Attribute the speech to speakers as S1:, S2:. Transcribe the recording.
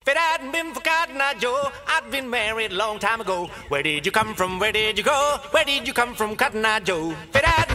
S1: If it hadn't been for Cotton Eye Joe, I'd been married a long time ago. Where did you come from? Where did you go? Where did you come from, Cotton Eye Joe? If it hadn't